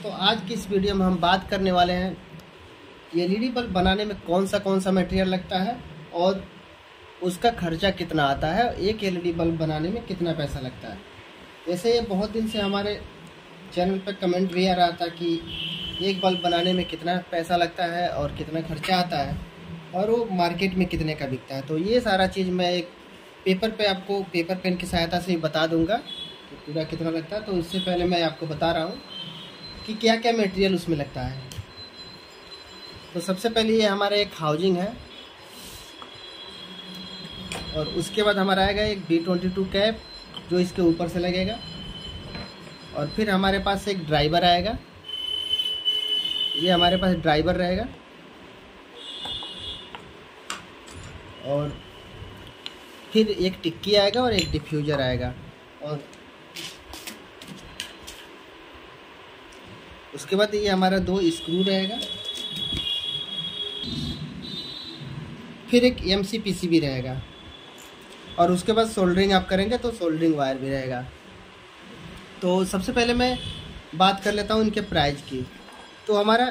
दोस्तों, आज की इस वीडियो में हम बात करने वाले हैं कि एलईडी बल्ब बनाने में कौन सा मटेरियल लगता है और उसका खर्चा कितना आता है। एक एलईडी बल्ब बनाने में कितना पैसा लगता है। वैसे बहुत दिन से हमारे चैनल पर कमेंट भी आ रहा था कि एक बल्ब बनाने में कितना पैसा लगता है और कितना खर्चा आता है और वो मार्केट में कितने का बिकता है। तो ये सारा चीज़ मैं एक पेपर पे आपको पेपर पेन की सहायता से ही बता दूंगा कि पूरा कितना लगता है। तो इससे पहले मैं आपको बता रहा हूँ कि क्या क्या मटेरियल उसमें लगता है। तो सबसे पहले ये हमारा एक हाउजिंग है और उसके बाद हमारा आएगा एक B22 कैप जो इसके ऊपर से लगेगा और फिर हमारे पास एक ड्राइवर आएगा। ये हमारे पास ड्राइवर रहेगा और फिर एक टिक्की आएगा और एक डिफ्यूज़र आएगा और उसके बाद ये हमारा 2 स्क्रू रहेगा। फिर एक MCPC भी रहेगा और उसके बाद सोल्डरिंग आप करेंगे तो सोल्डरिंग वायर भी रहेगा। तो सबसे पहले मैं बात कर लेता हूँ इनके प्राइस की। तो हमारा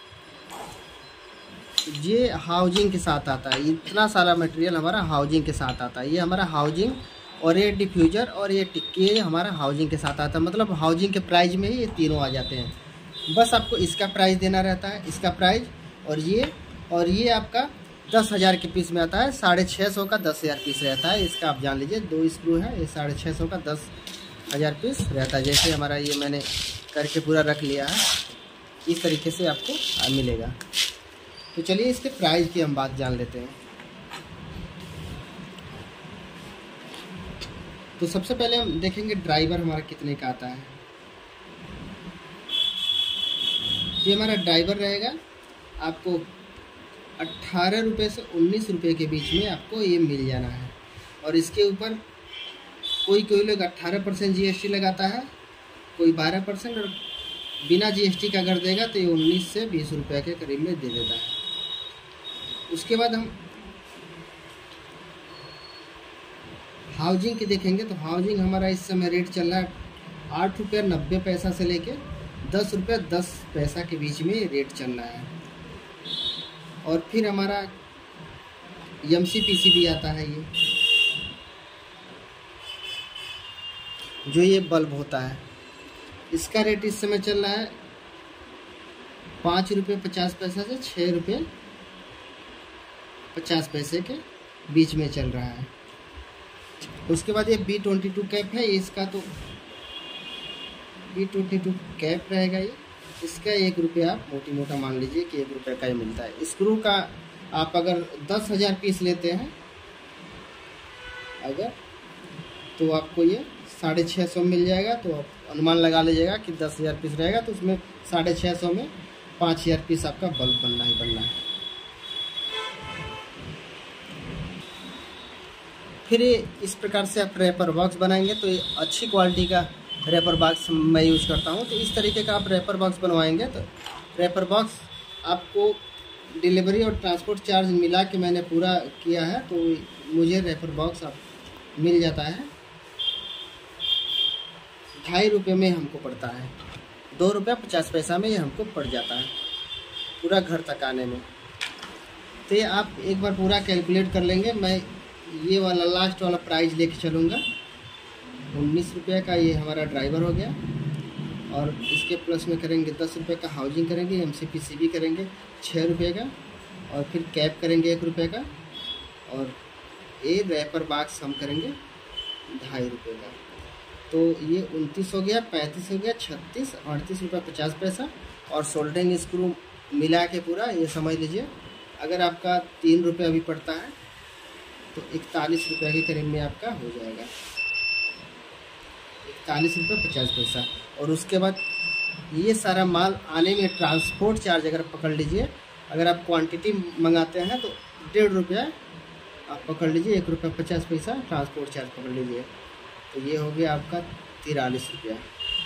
ये हाउजिंग के साथ आता है, इतना सारा मटेरियल हमारा हाउजिंग के साथ आता है। ये हमारा हाउजिंग और ये डिफ्यूज़र और ये टिक्की हमारा हाउजिंग के साथ आता है। मतलब हाउजिंग के प्राइस में ही ये तीनों आ जाते हैं। बस आपको इसका प्राइस देना रहता है, इसका प्राइस और ये आपका 10,000 के पीस में आता है। 650 का 10,000 पीस रहता है। इसका आप जान लीजिए 2 स्क्रू है, ये 650 का 10,000 पीस रहता है। जैसे हमारा ये मैंने करके पूरा रख लिया है, इस तरीके से आपको मिलेगा। तो चलिए इसके प्राइस की हम बात जान लेते हैं। तो सबसे पहले हम देखेंगे ड्राइवर हमारा कितने का आता है। ये हमारा ड्राइवर रहेगा आपको 18 रुपये से 19 रुपये के बीच में आपको ये मिल जाना है। और इसके ऊपर कोई लोग 18% GST लगाता है, कोई 12% और बिना GST का अगर देगा तो ये 19 से 20 रुपये के करीब में दे देता है। उसके बाद हम हाउजिंग की देखेंगे तो हाउजिंग हमारा इस समय रेट चल रहा है 8 रुपये 90 पैसा से लेके 10 रुपये 10 पैसा के बीच में रेट चल रहा है। और फिर हमारा MCPC भी आता है, ये जो ये बल्ब होता है इसका रेट इस समय चल रहा है 5 रुपये 50 पैसा से 6 रुपये 50 पैसे के बीच में चल रहा है। उसके बाद ये B22 कैप है, इसका तो B22 कैप रहेगा। ये इसका 1 रुपया आप मोटा मान लीजिए कि 1 रुपये का ही मिलता है। स्क्रू का आप अगर 10,000 पीस लेते हैं अगर, तो आपको ये 650 मिल जाएगा। तो आप अनुमान लगा लीजिएगा कि 10,000 पीस रहेगा तो उसमें 650 में 5,000 पीस आपका बल्ब बनना ही बनना है। फिर इस प्रकार से आप रैपर बॉक्स बनाएंगे तो ये अच्छी क्वालिटी का रैपर बॉक्स मैं यूज़ करता हूँ। तो इस तरीके का आप रैपर बॉक्स बनवाएंगे तो रैपर बॉक्स आपको डिलीवरी और ट्रांसपोर्ट चार्ज मिला के मैंने पूरा किया है तो मुझे रैपर बॉक्स आप मिल जाता है 2.5 रुपये में हमको पड़ता है। 2 रुपया 50 पैसा में ये हमको पड़ जाता है पूरा घर तक आने में। तो ये आप एक बार पूरा कैलकुलेट कर लेंगे। मैं ये वाला लास्ट वाला प्राइस लेके चलूँगा 19 रुपये का। ये हमारा ड्राइवर हो गया और इसके प्लस में करेंगे 10 रुपये का हाउजिंग करेंगे, MCPC भी करेंगे 6 रुपये का और फिर कैप करेंगे 1 रुपये का और ये रैपर बॉक्स हम करेंगे 2.5 रुपये का। तो ये 29 हो गया, 35 हो गया, 36, 38 रुपये 50 पैसा और सोल्डरिंग स्क्रू मिला के पूरा ये समझ लीजिए अगर आपका 3 रुपये अभी पड़ता है तो 41 रुपये के करीब में आपका हो जाएगा, 41 रुपये 50 पैसा। और उसके बाद ये सारा माल आने में ट्रांसपोर्ट चार्ज अगर पकड़ लीजिए, अगर आप क्वांटिटी मंगाते हैं तो 1.5 रुपया आप पकड़ लीजिए, 1 रुपया 50 पैसा ट्रांसपोर्ट चार्ज पकड़ लीजिए। तो ये हो गया आपका 43 रुपया।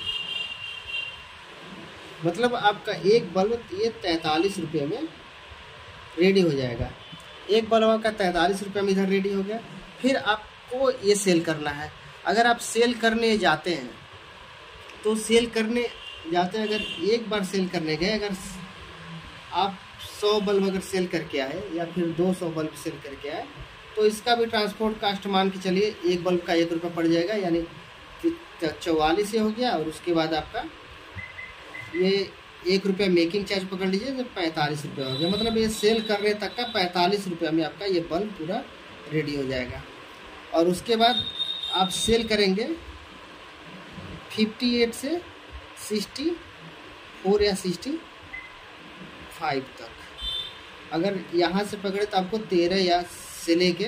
मतलब आपका एक बल्ब ये 43 रुपये में रेडी हो जाएगा। एक बल्ब का 43 रुपये में इधर रेडी हो गया। फिर आपको ये सेल करना है। अगर आप सेल करने जाते हैं तो सेल करने जाते हैं, अगर एक बार सेल करने गए, अगर आप 100 बल्ब अगर सेल करके आए या फिर 200 बल्ब सेल करके आए, तो इसका भी ट्रांसपोर्ट कास्ट मान के चलिए एक बल्ब का 1 रुपये पड़ जाएगा, यानी 44 ये हो गया। और उसके बाद आपका ये 1 रुपये मेकिंग चार्ज पकड़ लीजिए, तो 45 रुपये हो गया। मतलब ये सेल करने तक का 45 रुपये में आपका ये बल्ब पूरा रेडी हो जाएगा। और उसके बाद आप सेल करेंगे 58 से 64 या 65 तक। अगर यहाँ से पकड़े तो आपको 13 या से लेके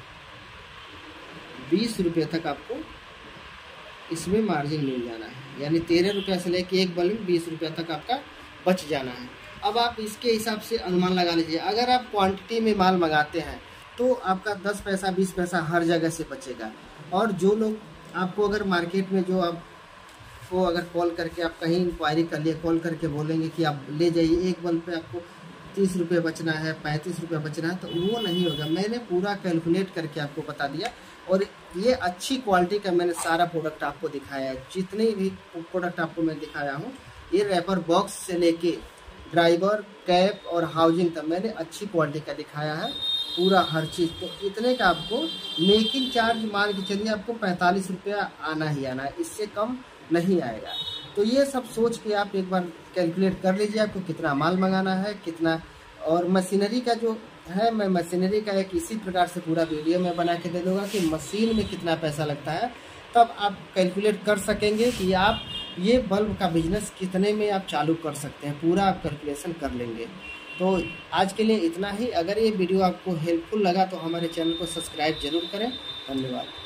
20 रुपये तक आपको इसमें मार्जिन मिल जाना है, यानी 13 रुपये से लेके एक बल्ब में 20 रुपये तक आपका बच जाना है। अब आप इसके हिसाब से अनुमान लगा लीजिए। अगर आप क्वांटिटी में माल मंगाते हैं तो आपका 10 पैसा 20 पैसा हर जगह से बचेगा। और जो लोग आपको अगर मार्केट में जो आपको अगर कॉल करके आप कहीं इंक्वायरी कर लिए, कॉल करके बोलेंगे कि आप ले जाइए, एक बल्ब पे आपको 30 रुपये बचना है, 35 रुपये बचना है, तो वो नहीं होगा। मैंने पूरा कैलकुलेट करके आपको बता दिया। और ये अच्छी क्वालिटी का मैंने सारा प्रोडक्ट आपको दिखाया है। जितने भी प्रोडक्ट आपको मैं दिखाया हूँ, ये रैपर बॉक्स से लेके ड्राइवर, कैप और हाउसिंग तक मैंने अच्छी क्वालिटी का दिखाया है, पूरा हर चीज़। तो इतने का आपको मेकिंग चार्ज मान के चलिए आपको 45 रुपया आना ही आना है, इससे कम नहीं आएगा। तो ये सब सोच के आप एक बार कैलकुलेट कर लीजिए आपको कितना माल मंगाना है, कितना। और मशीनरी का जो है, मैं मशीनरी का एक इसी प्रकार से पूरा वीडियो में बना के दे दूँगा कि मशीन में कितना पैसा लगता है, तब आप कैलकुलेट कर सकेंगे कि आप ये बल्ब का बिजनेस कितने में आप चालू कर सकते हैं, पूरा आप कैलकुलेशन कर लेंगे। तो आज के लिए इतना ही। अगर ये वीडियो आपको हेल्पफुल लगा तो हमारे चैनल को सब्सक्राइब जरूर करें। धन्यवाद।